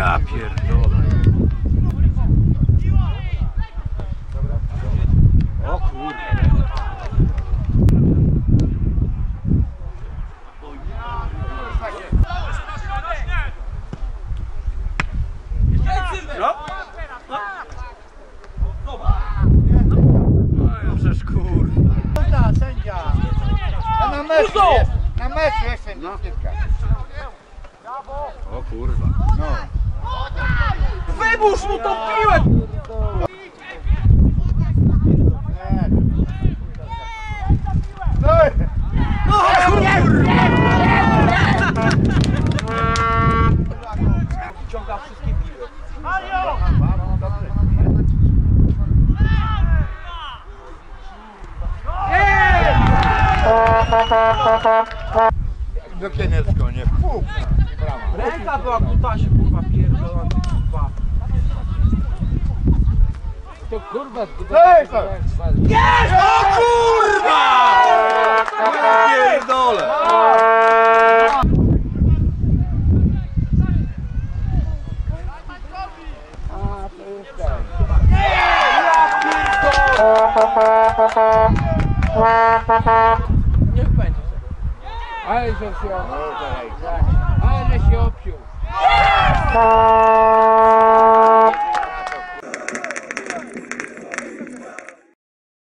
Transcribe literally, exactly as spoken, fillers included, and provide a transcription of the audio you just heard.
Ja pierdolę. O kurde. No? No przecież kurwa. Sędzia, sędzia. Ja na meczu jest. Na meczu jest sędzia. O kurwa. No. Wybusz mu tą piłę! No kurwa! Ciąga wszystkie piły. Do kienecko, nie? Puk. Ręka była kutasie, kurwa pierdolona, kurwa. To kurwa, Ej, to! Jest! O kurwa! Ja pierdolę! A, to jest ten. Niech będzie. Ale że się, ale że się obciął.